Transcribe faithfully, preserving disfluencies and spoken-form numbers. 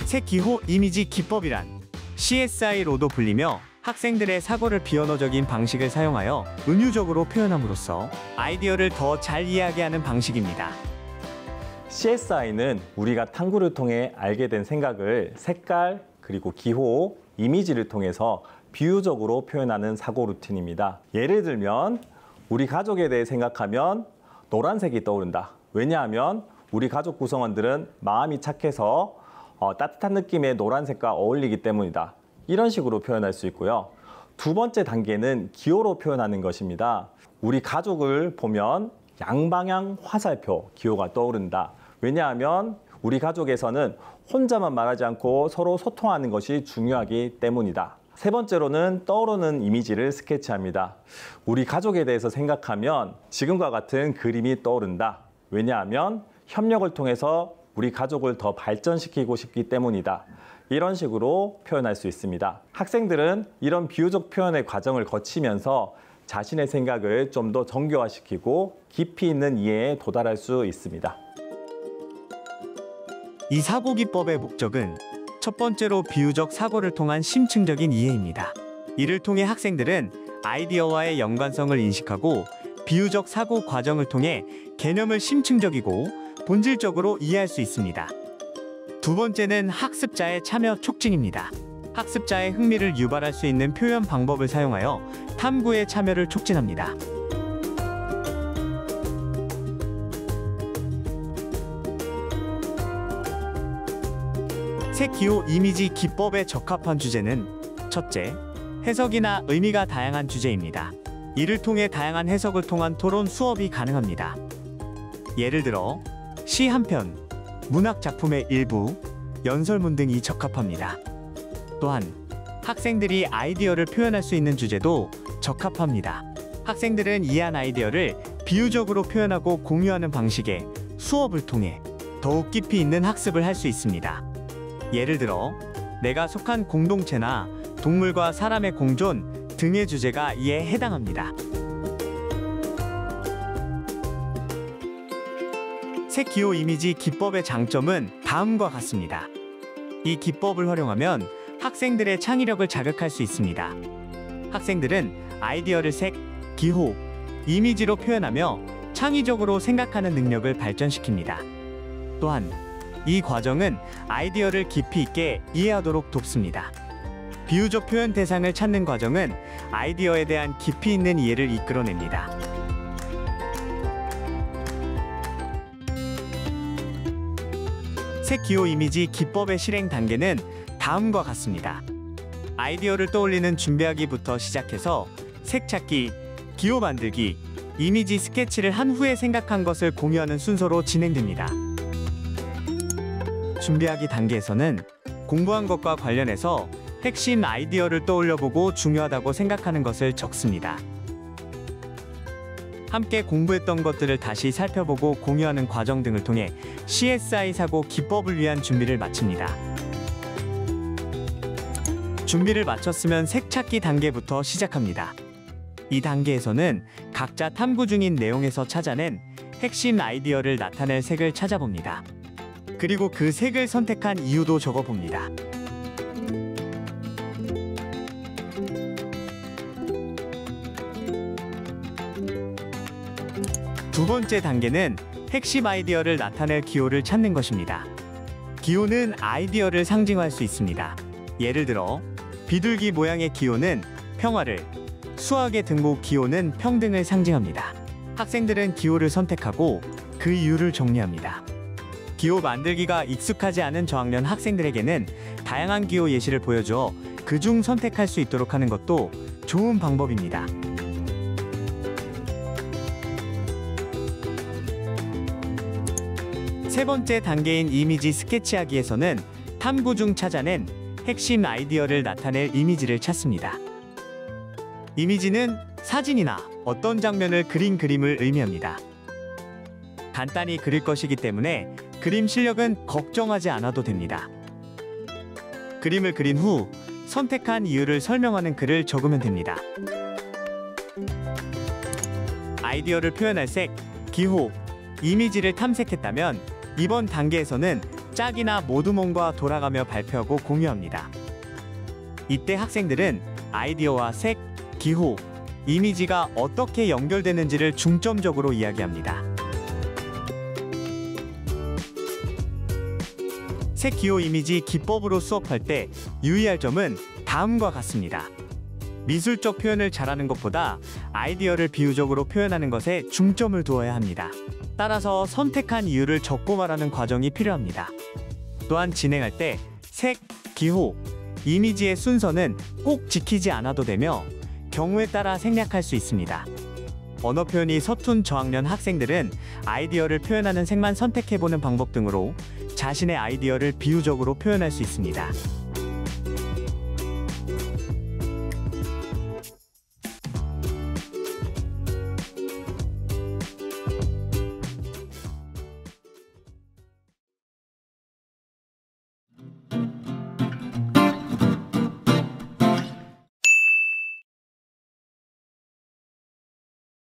색 기호 이미지 기법이란 씨에스아이로도 불리며 학생들의 사고를 비언어적인 방식을 사용하여 은유적으로 표현함으로써 아이디어를 더 잘 이해하게 하는 방식입니다. 씨에스아이는 우리가 탐구를 통해 알게 된 생각을 색깔, 그리고 기호, 이미지를 통해서 비유적으로 표현하는 사고 루틴입니다. 예를 들면 우리 가족에 대해 생각하면 노란색이 떠오른다. 왜냐하면 우리 가족 구성원들은 마음이 착해서 어, 따뜻한 느낌의 노란색과 어울리기 때문이다. 이런 식으로 표현할 수 있고요. 두 번째 단계는 기호로 표현하는 것입니다. 우리 가족을 보면 양방향 화살표 기호가 떠오른다. 왜냐하면 우리 가족에서는 혼자만 말하지 않고 서로 소통하는 것이 중요하기 때문이다. 세 번째로는 떠오르는 이미지를 스케치합니다. 우리 가족에 대해서 생각하면 지금과 같은 그림이 떠오른다. 왜냐하면 협력을 통해서 우리 가족을 더 발전시키고 싶기 때문이다. 이런 식으로 표현할 수 있습니다. 학생들은 이런 비유적 표현의 과정을 거치면서 자신의 생각을 좀 더 정교화시키고 깊이 있는 이해에 도달할 수 있습니다. 이 사고 기법의 목적은 첫 번째로 비유적 사고를 통한 심층적인 이해입니다. 이를 통해 학생들은 아이디어와의 연관성을 인식하고 비유적 사고 과정을 통해 개념을 심층적이고 본질적으로 이해할 수 있습니다. 두 번째는 학습자의 참여 촉진입니다. 학습자의 흥미를 유발할 수 있는 표현 방법을 사용하여 탐구의 참여를 촉진합니다. 색 기호 이미지 기법에 적합한 주제는 첫째, 해석이나 의미가 다양한 주제입니다. 이를 통해 다양한 해석을 통한 토론 수업이 가능합니다. 예를 들어 시 한 편, 문학 작품의 일부, 연설문 등이 적합합니다. 또한 학생들이 아이디어를 표현할 수 있는 주제도 적합합니다. 학생들은 이해한 아이디어를 비유적으로 표현하고 공유하는 방식의 수업을 통해 더욱 깊이 있는 학습을 할 수 있습니다. 예를 들어 내가 속한 공동체나 동물과 사람의 공존 등의 주제가 이에 해당합니다. 색 기호 이미지 기법의 장점은 다음과 같습니다. 이 기법을 활용하면 학생들의 창의력을 자극할 수 있습니다. 학생들은 아이디어를 색, 기호, 이미지로 표현하며 창의적으로 생각하는 능력을 발전시킵니다. 또한 이 과정은 아이디어를 깊이 있게 이해하도록 돕습니다. 비유적 표현 대상을 찾는 과정은 아이디어에 대한 깊이 있는 이해를 이끌어냅니다. 색 기호 이미지 기법의 실행 단계는 다음과 같습니다. 아이디어를 떠올리는 준비하기부터 시작해서 색 찾기, 기호 만들기, 이미지 스케치를 한 후에 생각한 것을 공유하는 순서로 진행됩니다. 준비하기 단계에서는 공부한 것과 관련해서 핵심 아이디어를 떠올려보고 중요하다고 생각하는 것을 적습니다. 함께 공부했던 것들을 다시 살펴보고 공유하는 과정 등을 통해 씨에스아이 사고 기법을 위한 준비를 마칩니다. 준비를 마쳤으면 색 찾기 단계부터 시작합니다. 이 단계에서는 각자 탐구 중인 내용에서 찾아낸 핵심 아이디어를 나타낼 색을 찾아봅니다. 그리고 그 색을 선택한 이유도 적어봅니다. 두 번째 단계는 핵심 아이디어를 나타낼 기호를 찾는 것입니다. 기호는 아이디어를 상징할 수 있습니다. 예를 들어 비둘기 모양의 기호는 평화를, 수학의 등목 기호는 평등을 상징합니다. 학생들은 기호를 선택하고 그 이유를 정리합니다. 기호 만들기가 익숙하지 않은 저학년 학생들에게는 다양한 기호 예시를 보여줘 그중 선택할 수 있도록 하는 것도 좋은 방법입니다. 세 번째 단계인 이미지 스케치하기에서는 탐구 중 찾아낸 핵심 아이디어를 나타낼 이미지를 찾습니다. 이미지는 사진이나 어떤 장면을 그린 그림을 의미합니다. 간단히 그릴 것이기 때문에 그림 실력은 걱정하지 않아도 됩니다. 그림을 그린 후 선택한 이유를 설명하는 글을 적으면 됩니다. 아이디어를 표현할 색, 기호, 이미지를 탐색했다면 이번 단계에서는 짝이나 모두몽과 돌아가며 발표하고 공유합니다. 이때 학생들은 아이디어와 색, 기호, 이미지가 어떻게 연결되는지를 중점적으로 이야기합니다. 색, 기호, 이미지 기법으로 수업할 때 유의할 점은 다음과 같습니다. 미술적 표현을 잘하는 것보다 아이디어를 비유적으로 표현하는 것에 중점을 두어야 합니다. 따라서 선택한 이유를 적고 말하는 과정이 필요합니다. 또한 진행할 때 색, 기호, 이미지의 순서는 꼭 지키지 않아도 되며 경우에 따라 생략할 수 있습니다. 언어 표현이 서툰 저학년 학생들은 아이디어를 표현하는 색만 선택해보는 방법 등으로 자신의 아이디어를 비유적으로 표현할 수 있습니다.